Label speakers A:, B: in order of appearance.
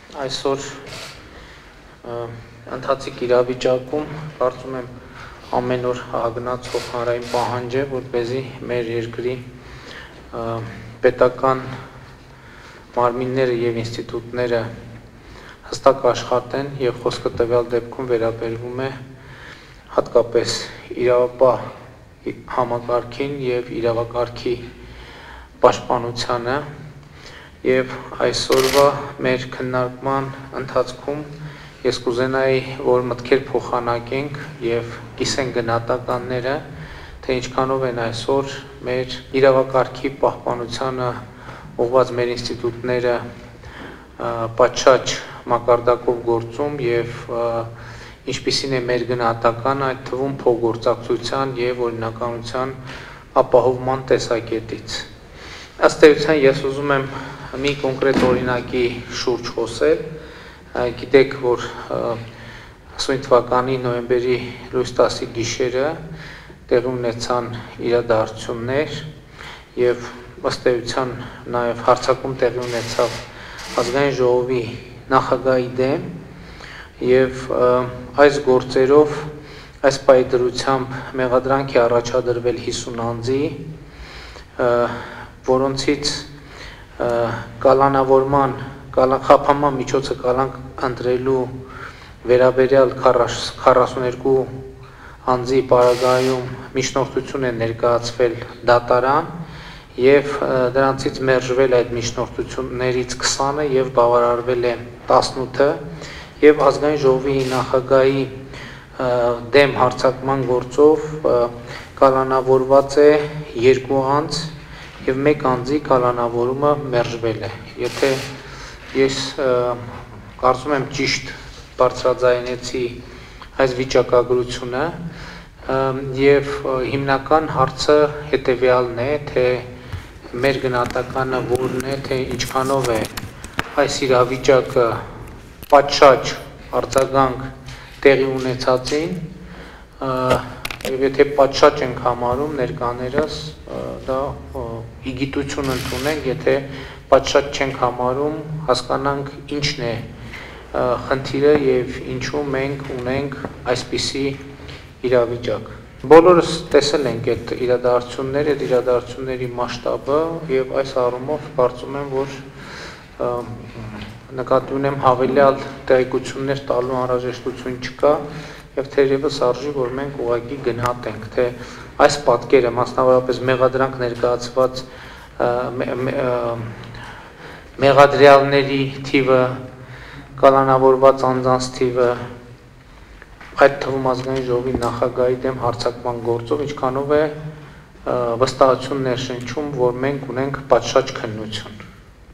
A: Այսօր ընթացիկ իրավիճակում կարծում եմ ամեն օր ագնացող հանրային պահանջ է, որպեսզի մեր երկրի պետական մարմինները եւ ինստիտուտները հստակ աշխատեն եւ խոսքը տվյալ դեպքում վերաբերվում է հատկապես իրավապահ համակարգին եւ իրավակարգի պաշտպանությանը եւ այսօրվա մեր քննարկման ընթացքում ես կուզենայի, որ մտքեր փոխանակենք եւ կիսենք գնահատականները, թե ինչքանով են այսօր մեր իրավակարգի պահպանությանը ուղղված մեր ինստիտուտները պատշաճ մակարդակով գործում եւ ինչպիսին է մեր գնահատական այդ թվում փոխգործակցության եւ օրինականության ապահովման տեսակետից։ Ըստ էության ես ուզում եմ մի կոնկրետ օրինակի շուրջ խոսել, գիտեք, որ ասույն թվականի նոյեմբերի լույս 10-ի գիշերը տեղի ունեցան իրադարձություններ եւ ըստ էության նաեւ հարձակում տեղի ունեցավ ազգային ժողովի նախագահի դեմ եւ այս գործերով այս պայդրությամբ մեղադրանք է առաջադրվել 50 անձի, որոնցից կալանավորման, խափանման միջոցը կալանք ընտրելու վերաբերյալ 42 անձի պարագայում միջնորդություն է ներկայացվել դատարան եւ դրանցից մերժվել այդ միջնորդություններից 20-ը եւ բավարարվել է 18-ը եւ ազգային ժողովի նախագահի դեմ հարձակման գործով կալանավորված է 2 անձ եւ 1 անձի կալանավորումը մերժվել է։ Եթե ես կարծում եմ ճիշտ բարձրաձայնեցի այս վիճակագրությունը եւ հիմնական հարցը հետեւյալն է, թե մեր գնահատականը որն է, թե ինչքանով է այս իրավիճակը պատշաճ արձագանք տեղի ունեցածին եւ եթե պատշաճ ենք համարում ներկաներս դա իգիտություն ընդունենք, եթե պատշաճ չենք համարում, հասկանանք ինչն է խնդիրը եւ ինչու մենք ունենք այսպիսի իրավիճակ։ Բոլորս տեսել ենք այդ իրադարձությունները, այդ իրադարձությունների մասշտաբը եւ այս առումով կարծում եմ, որ նկատի ունեմ հավելյալ տեղեկություններ տալու անհրաժեշտություն չկա եւ թերևս արժի, որ մենք ուղղակի գնահատենք, թե այս պատկերը, մասնավորապես մեղադրանք ներկայացված մեղադրյալների թիվը, կալանավորված անձանց թիվը, այդ թվում ազգային ժողովի նախագահի դեմ հարձակման գործով ինչքանով է վստահություն ներշնչում, որ մենք ունենք պատշաճ քննություն։